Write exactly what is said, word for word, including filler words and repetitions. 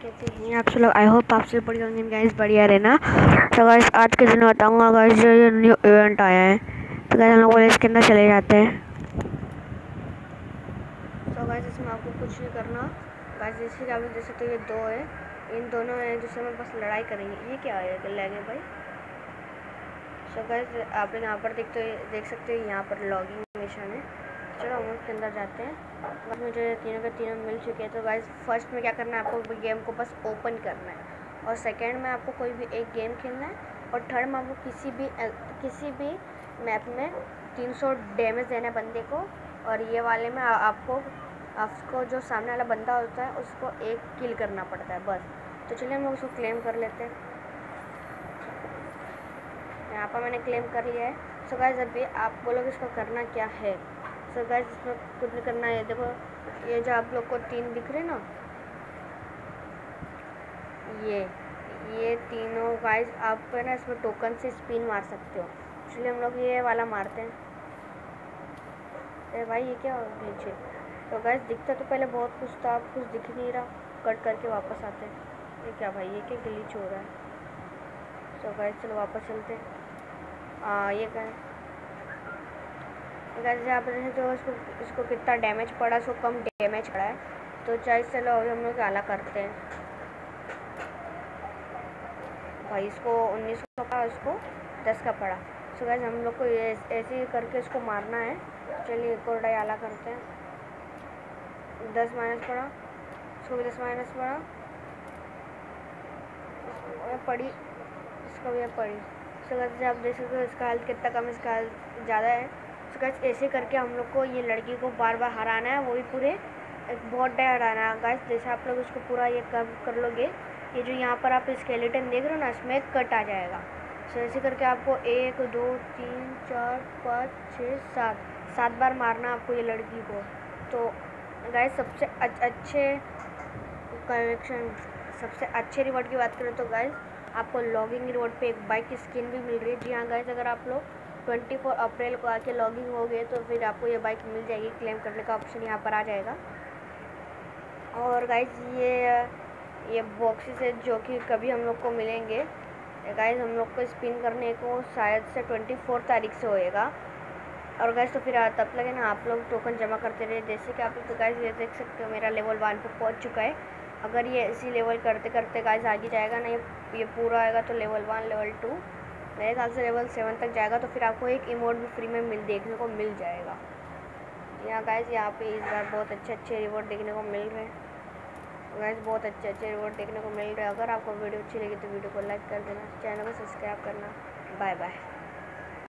कैसे हैं आप सब लोग। आई होप आप सब बढ़िया होंगे गाइस, बढ़िया रहना। तो गाइस आज के दिन बताऊंगा गाइस जो ये न्यू इवेंट आया है, तो गाइस हम लोग इसके अंदर चले जाते हैं। तो गाइस इसमें आपको कुछ नहीं करना गाइस, जैसे कि आप लोग देख सकते हो ये दो है, इन दोनों हैं जिससे हम बस लड़ाई करेंगे। ये क्या है लैग है भाई। सो गाइस आप लोग यहाँ पर देखते देख सकते हो यहाँ पर लॉगिंग मिशन है। चलो हम उसके अंदर जाते हैं। बस मुझे तीनों के तीनों मिल चुके हैं। तो गाइस फर्स्ट में क्या करना है, आपको गेम को बस ओपन करना है, और सेकंड में आपको कोई भी एक गेम खेलना है, और थर्ड में आपको किसी भी किसी भी मैप में तीन सौ डैमेज देना है बंदे को, और ये वाले में आपको आपको जो सामने वाला बंदा होता है उसको एक किल करना पड़ता है बस। तो चलिए हम लोग उसको क्लेम कर लेते हैं। यहाँ पर मैंने क्लेम कर लिया है। सो गाइस अभी आप बोलोगे इसको करना क्या है। सो गाइस इसमें कुछ नहीं करना है। देखो ये जो आप लोग को तीन दिख रहे ना, ये ये तीनों गाइस आप ना इसमें टोकन से स्पिन मार सकते हो। इसलिए हम लोग ये वाला मारते हैं। अरे भाई ये क्या ग्लिच है। तो गाइस दिखता तो पहले बहुत कुछ था, अब कुछ दिख नहीं रहा। कट करके वापस आते हैं। ये क्या भाई, ये क्या ग्लिच हो रहा है। तो गाइस चलो वापस चलते हैं। हाँ ये क्या है गाइस, यहाँ पर तो इसको इसको कितना डैमेज पड़ा, इसको कम डैमेज पड़ा है। तो चाहे चलो अभी हम लोग आला करते हैं। भाई इसको उन्नीस का पड़ा, इसको दस का पड़ा। सो गाइस हम लोग को ये ऐसे ही करके इसको मारना है। चलिए एक और डाई आला करते हैं। दस माइनस पड़ा, इसको भी दस माइनस पड़ा, इसको पड़ी, इसको भी पड़ी। सो गाइस आप देख सकते हो इसका हेल्थ कितना कम, इसका हेल्थ ज़्यादा है। तो गाइस ऐसे करके हम लोग को ये लड़की को बार बार हराना है, वो भी पूरे एक बहुत डे हराना है गाइस। जैसे आप लोग उसको पूरा ये कर कर लोगे, ये जो यहाँ पर आप स्केलेटन देख रहे हो ना, इसमें कट आ जाएगा। सो ऐसे करके आपको एक दो तीन चार पाँच छः सात सात बार मारना आपको ये लड़की को। तो गाइस सबसे अच्छे कलेक्शन, सबसे अच्छे रिवॉर्ड की बात करें तो गाइस आपको लॉगिंग रिवॉर्ड पे एक बाइक की स्किन भी मिल रही है। जी हाँ गाइस, अगर आप लोग चौबीस अप्रैल को आके लॉगिंग हो गए तो फिर आपको ये बाइक मिल जाएगी। क्लेम करने का ऑप्शन यहाँ पर आ जाएगा। और गाइस ये ये बॉक्सेस है जो कि कभी हम लोग को मिलेंगे गाइस। हम लोग को स्पिन करने को शायद से चौबीस तारीख से होएगा। और गाइस तो फिर तब लगे ना आप लोग टोकन जमा करते रहे। जैसे कि आप लोग तो गाइस ये देख सकते हो मेरा लेवल वन पे पहुंच चुका है। अगर ये इसी लेवल करते करते गाइस आगे जाएगा ना, ये ये पूरा आएगा तो लेवल वन लेवल टू मेरे ख्याल से लेवल सेवन तक जाएगा। तो फिर आपको एक इमोट भी फ्री में मिल देखने को मिल जाएगा। यहाँ गाइस यहाँ पे इस बार बहुत अच्छे अच्छे रिवॉर्ड देखने को मिल रहे हैं गाइस, बहुत अच्छे अच्छे रिवॉर्ड देखने को मिल रहे हैं। अगर आपको वीडियो अच्छी लगी तो वीडियो को लाइक कर देना, चैनल को सब्सक्राइब करना। Bye bye.